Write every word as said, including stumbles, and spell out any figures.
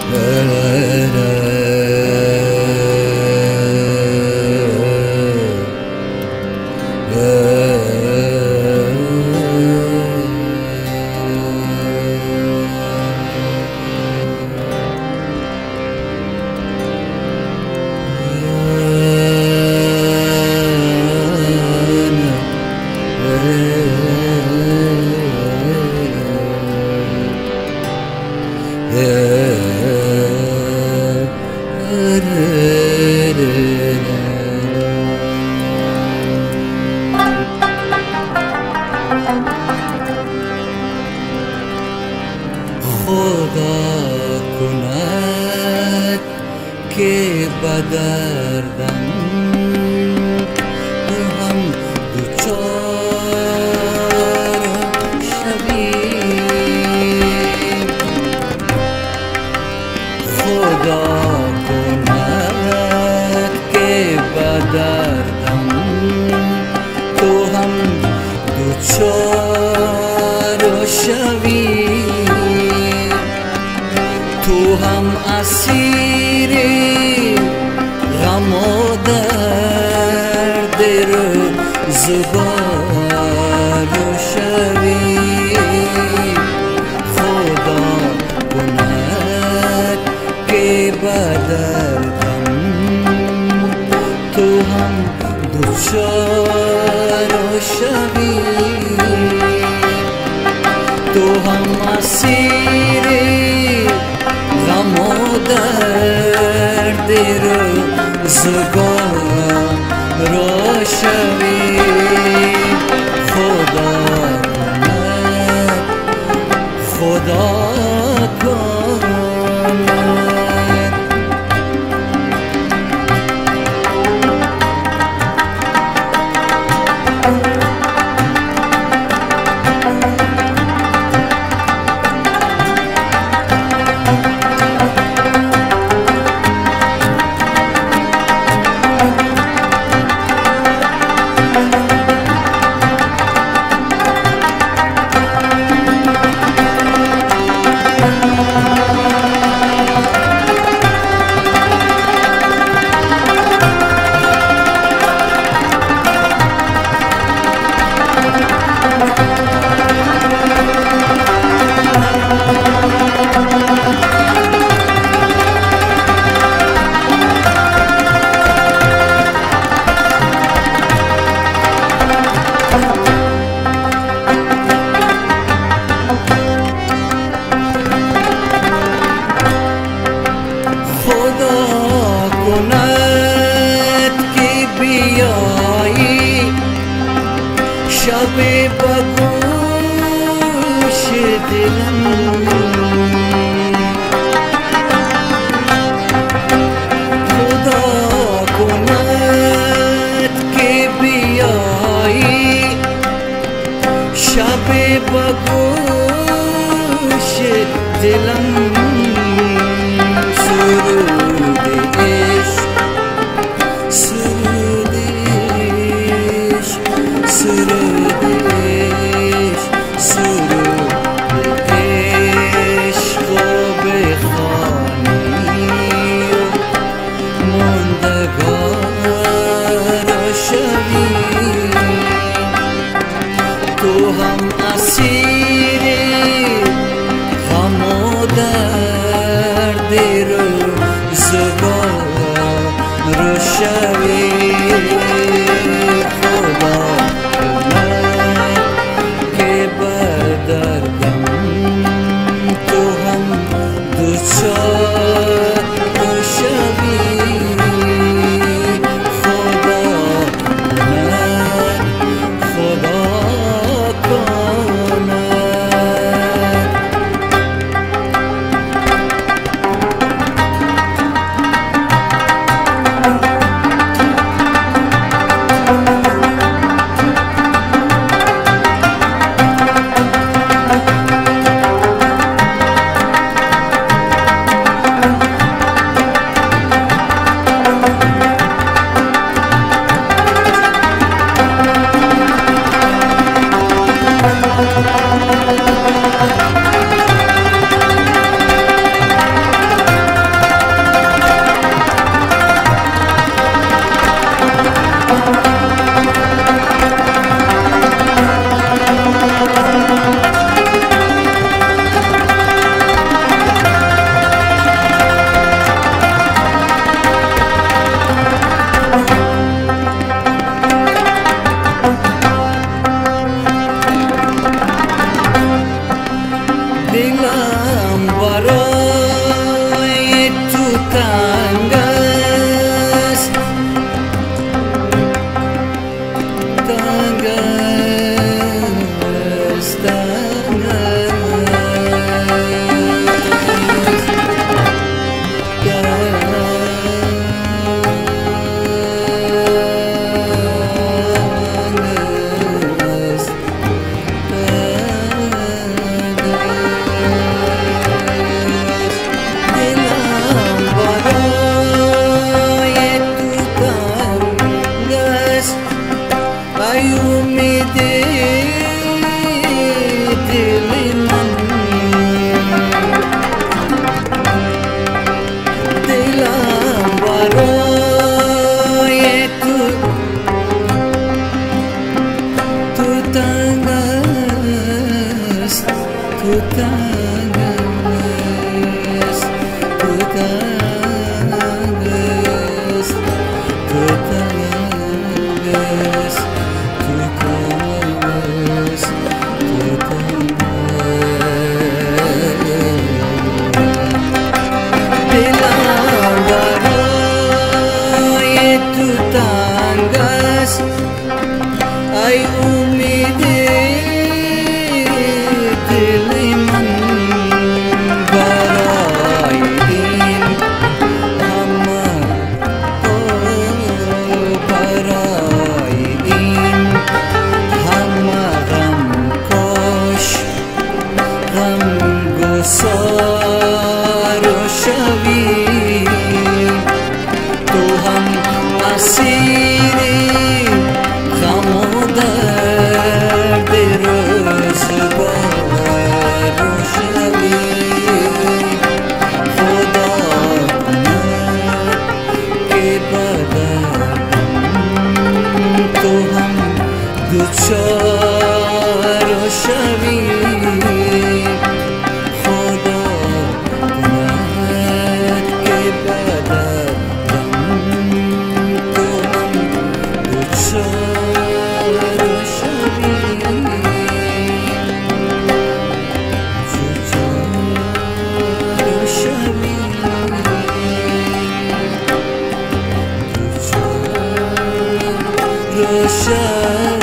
خدا کند که بدردم هم دوچار شویم. خدا کند که بدردم تو هم دوچار شویم. تو هم اسیر غم و درد روزگار شوی. خدا کند که بدردم تو هم دوچار شوی. تو هم اسیر غم و درد روزگار شوی. خدا کند خدا کند شب بگوش دلم. خدا کند که بیایی شب بگوش دلم. سرود عشق سرود عشق سرود عشق سرود عشق بخوانی ماندگار شوی. تو هم اسیر غم و درد روزگار شوی. خدا کند که بدردم تو هم دوچار شوی. خدا کند خدا کند tangas, tangas, tangas. Ay umide diliman dilam baroy tu tu tangas tu tangas tu tangas tu tangas ay umide diliman baray din hamar oh baray din hamaram kosh ram gusar shavi to hum asiri दुचार शवी खुदा गुनाह के बदल तो हम दुचार शवी दुचार शवी दुचार शवी